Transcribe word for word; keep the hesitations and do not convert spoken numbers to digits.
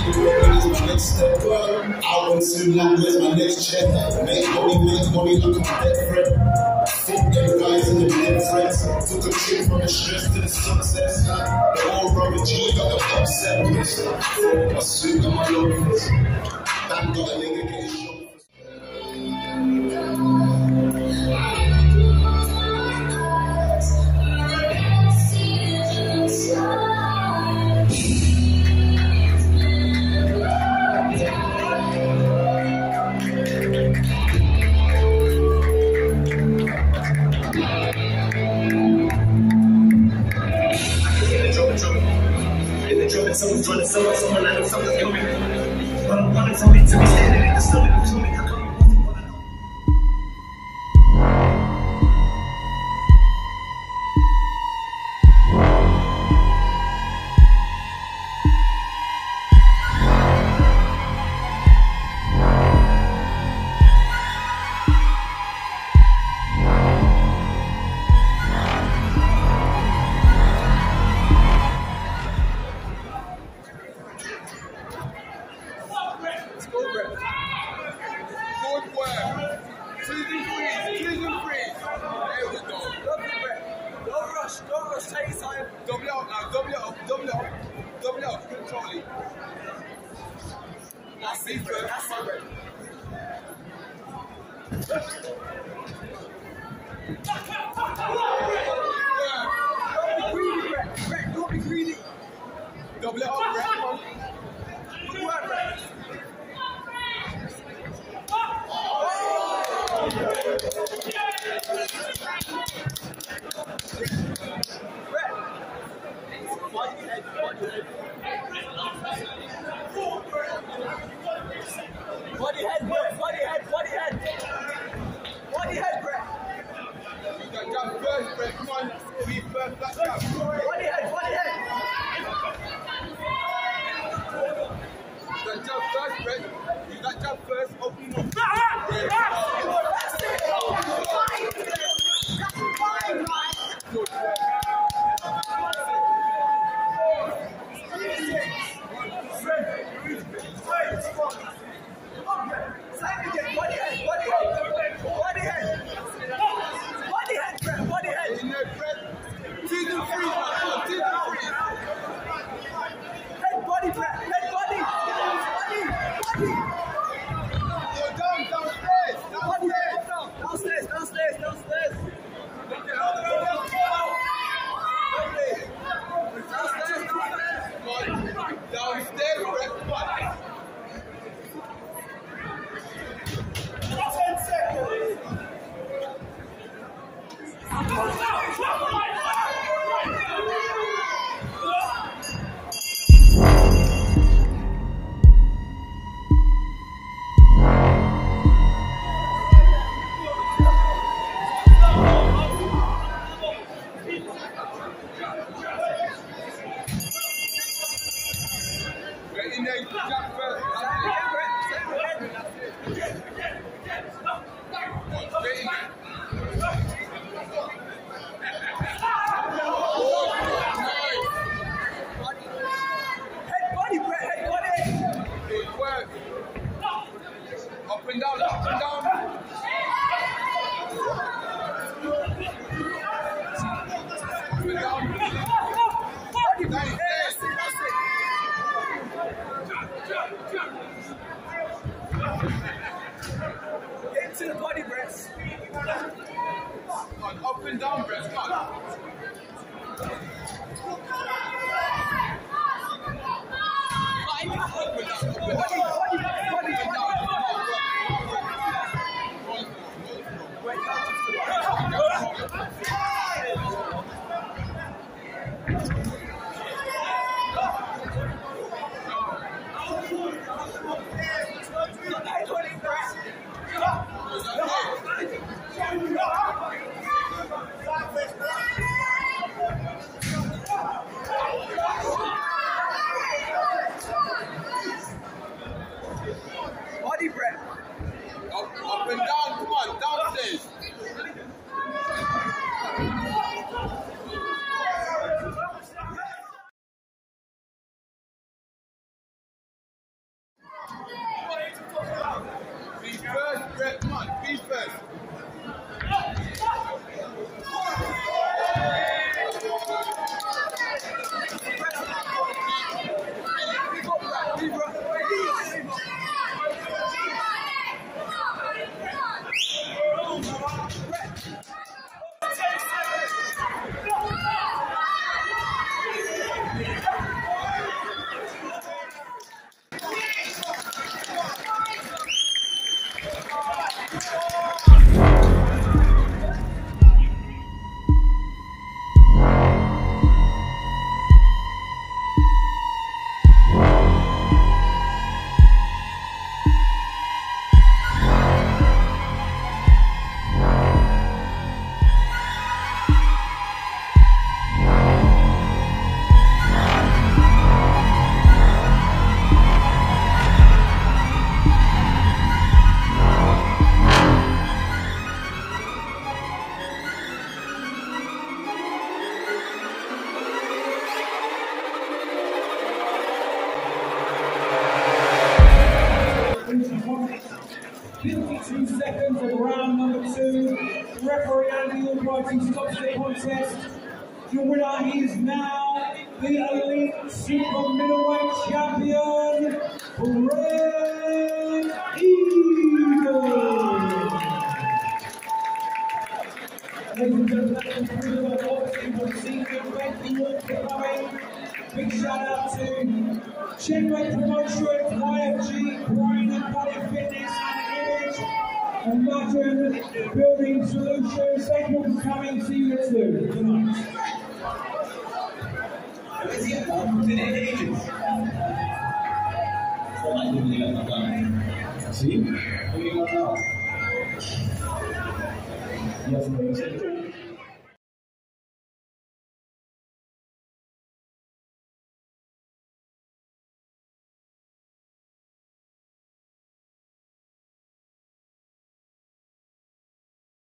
When is my next step? I went to like, where's my next check? Make money, make money like I'm a dead friend. Fuck them guys and the dead friends. Took a trip from the stress to the success. The old rubber G got the upset. Fuck my suit and my loafers. That got a nigga getting shot. Someone's trying to sell us, someone like something's coming. Run, run, somebody to me, standing in the stomach, to me. Double up now, double up, double up, double up, control it. That's it, bro. That's it, bro. Don't be greedy, Brett. Brett, don't be greedy. Double it up, Brett. Come on. Good work, Brett. Body head, Brett. Body head, body head. Body head, Brett. You got jump first, Brett. Come on. Be first, back up. Body head, body head. You got jump first, Brett. You got jump first. Open up. That's it. Good. Up and down, up and down. Up and down. Nice, yes. Get to the body press. Up and down, press. Come Body breath. Up, up and down, come on, downstairs. fifty-two seconds of round number two. Referee Andy Albrighty stops the contest. Your winner is now the Elite Super Middleweight Champion, Freakshow. Ladies and gentlemen, that concludes our boxing for this evening. Thank you all for coming. Big shout out to Checkmate Promotions, Y F G, Brain and Body Fitness and Image, and Modern Building Solutions. Thank you all for coming. See you next week. Good night. Where's he at now? Did it ages? So I didn't get my gun. See? Where you going now? Yes, please.